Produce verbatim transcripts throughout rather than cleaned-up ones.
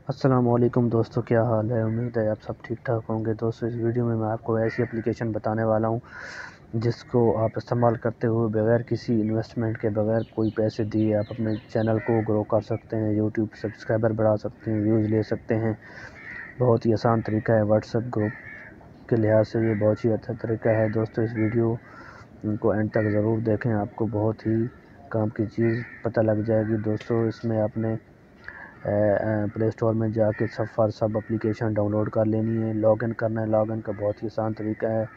अस्सलाम वालेकुम दोस्तों, क्या हाल है। उम्मीद है आप सब ठीक ठाक होंगे। दोस्तों, इस वीडियो में मैं आपको ऐसी एप्लीकेशन बताने वाला हूं जिसको आप इस्तेमाल करते हुए बगैर किसी इन्वेस्टमेंट के, बगैर कोई पैसे दिए आप अपने चैनल को ग्रो कर सकते हैं। यूट्यूब सब्सक्राइबर बढ़ा सकते हैं, व्यूज़ ले सकते हैं। बहुत ही आसान तरीका है। व्हाट्सएप ग्रुप के लिहाज से ये बहुत ही अच्छा तरीका है। दोस्तों, इस वीडियो को एंड तक ज़रूर देखें, आपको बहुत ही काम की चीज़ पता लग जाएगी। दोस्तों, इसमें आपने प्ले स्टोर में जाके सब फॉर सब एप्लीकेशन डाउनलोड कर लेनी है। लॉगिन करना है। लॉगिन का बहुत ही आसान तरीका है।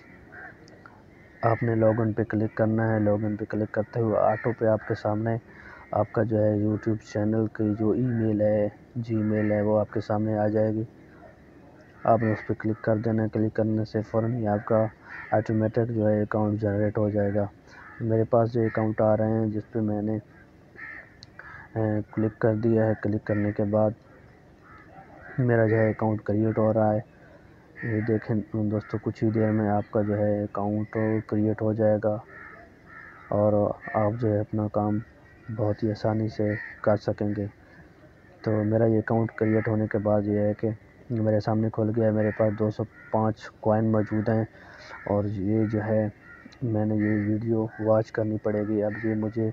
आपने लॉगिन पे क्लिक करना है। लॉगिन पे क्लिक करते हुए ऑटो पे आपके सामने आपका जो है यूट्यूब चैनल की जो ईमेल है, जीमेल है, वो आपके सामने आ जाएगी। आपने उस पर क्लिक कर देना है। क्लिक करने से फ़ौरन ही आपका ऑटोमेटिक जो है अकाउंट जनरेट हो जाएगा। मेरे पास जो अकाउंट आ रहे हैं जिस पे मैंने क्लिक कर दिया है। क्लिक करने के बाद मेरा जो है अकाउंट क्रिएट हो रहा है। ये देखें दोस्तों, कुछ ही देर में आपका जो है अकाउंट क्रिएट हो जाएगा और आप जो है अपना काम बहुत ही आसानी से कर सकेंगे। तो मेरा ये अकाउंट क्रिएट होने के बाद ये है कि मेरे सामने खुल गया है। मेरे पास दो सौ पाँच कॉइन मौजूद हैं और ये जो है मैंने ये वीडियो वॉच करनी पड़ेगी। अब ये मुझे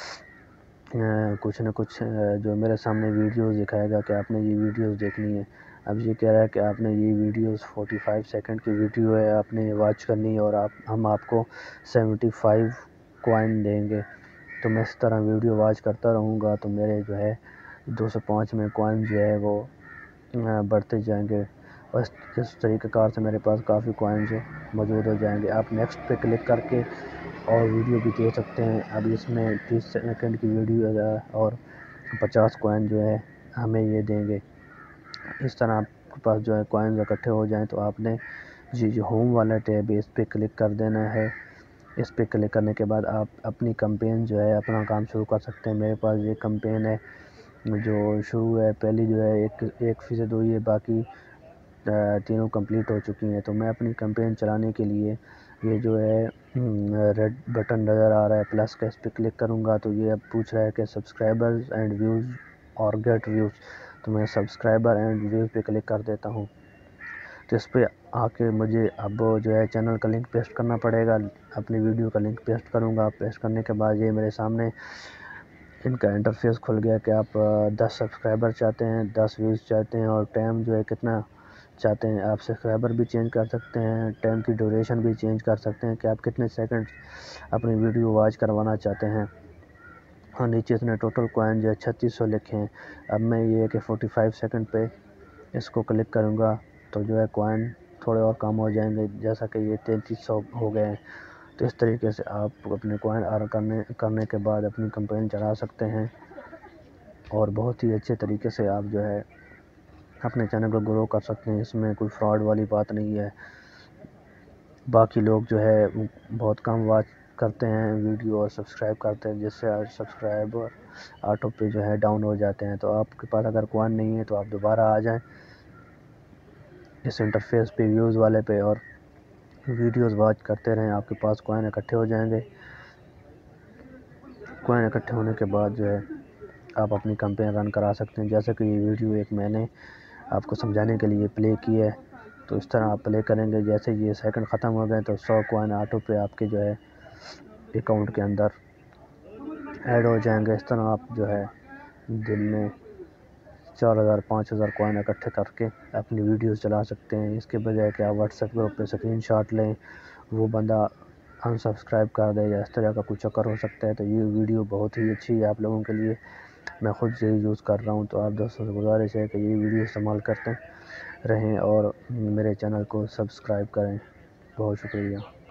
कुछ न कुछ जो मेरे सामने वीडियोस दिखाएगा कि आपने ये वीडियोस देखनी है। अब ये कह रहा है कि आपने ये वीडियोस पैंतालीस सेकंड की वीडियो है, आपने वॉच करनी है और आप हम आपको पचहत्तर कॉइन देंगे। तो मैं इस तरह वीडियो वॉच करता रहूँगा तो मेरे जो है दो सौ पाँच में कॉइन जो है वो बढ़ते जाएंगे और इस तरीक़ेकार से मेरे पास काफ़ी कॉइन जो मौजूद हो जाएंगे। आप नेक्स्ट पे क्लिक करके और वीडियो भी दे सकते हैं। अब इसमें तीस सेकंड की वीडियो है और पचास कॉइन जो है हमें ये देंगे। इस तरह आपके पास जो है कॉइन इकट्ठे हो जाएं तो आपने जी जो होम वाला टैब है इस पर क्लिक कर देना है। इस पर क्लिक करने के बाद आप अपनी कैंपेन जो है अपना काम शुरू कर सकते हैं। मेरे पास ये कैंपेन है जो शुरू है। पहली जो है एक एक फ़ीसद हुई है, बाकी तीनों कंप्लीट हो चुकी हैं। तो मैं अपनी कैंपेन चलाने के लिए ये जो है रेड बटन नज़र आ रहा है प्लस का, इस पर क्लिक करूँगा तो ये अब पूछ रहा है कि सब्सक्राइबर्स एंड व्यूज़ और गेट व्यूज़। तो मैं सब्सक्राइबर एंड व्यूज़ पे क्लिक कर देता हूँ। तो इस पर आके मुझे अब जो है चैनल का लिंक पेस्ट करना पड़ेगा। अपनी वीडियो का लिंक पेस्ट करूँगा। पेस्ट करने के बाद ये मेरे सामने इनका इंटरफेस खुल गया कि आप दस सब्सक्राइबर चाहते हैं, दस व्यूज़ चाहते हैं और टाइम जो है कितना चाहते हैं। आप सब्सक्राइबर भी चेंज कर सकते हैं, टाइम की ड्यूरेशन भी चेंज कर सकते हैं कि आप कितने सेकंड अपनी वीडियो वॉच करवाना चाहते हैं। और नीचे इसने टोटल कॉइन जो है छत्तीस सौ लिखे हैं। अब मैं ये कि पैंतालीस सेकंड पे इसको क्लिक करूँगा तो जो है कॉइन थोड़े और कम हो जाएंगे, जैसा कि ये तैंतीस सौ हो गए हैं। तो इस तरीके से आप अपने कॉइन अर्न करने करने के बाद अपनी कैंपेन चला सकते हैं और बहुत ही अच्छे तरीके से आप जो है अपने चैनल को ग्रो कर सकते हैं। इसमें कोई फ्रॉड वाली बात नहीं है। बाकी लोग जो है बहुत कम वॉच करते हैं वीडियो और सब्सक्राइब करते हैं, जिससे सब्सक्राइबर ऑटो पे जो है डाउन हो जाते हैं। तो आपके पास अगर कॉइन नहीं है तो आप दोबारा आ जाएं इस इंटरफेस पे, व्यूज़ वाले पे, और वीडियोस वॉच करते रहें। आपके पास कॉइन इकट्ठे हो जाएंगे। कॉइन इकट्ठे होने के बाद जो है आप अपनी कैंपेन रन करा सकते हैं। जैसे कि ये वीडियो एक मैंने आपको समझाने के लिए प्ले की है, तो इस तरह आप प्ले करेंगे। जैसे ये सेकंड ख़त्म हो गए तो सौ कॉइन ऑटो पे आपके जो है अकाउंट के अंदर ऐड हो जाएंगे। इस तरह आप जो है दिन में चार हज़ार पाँच हज़ार कॉइन इकट्ठे करके अपनी वीडियोस चला सकते हैं। इसके बजाय कि आप व्हाट्सएप ग्रुप पे स्क्रीनशॉट लें, वो बंदा अनसब्सक्राइब कर दे या इस तरह का कुछ चक्कर हो सकता है। तो ये वीडियो बहुत ही अच्छी है आप लोगों के लिए। मैं ख़ुद से यूज़ कर रहा हूँ। तो आप दोस्तों से गुजारिश है कि ये वीडियो इस्तेमाल करते रहें और मेरे चैनल को सब्सक्राइब करें। बहुत शुक्रिया।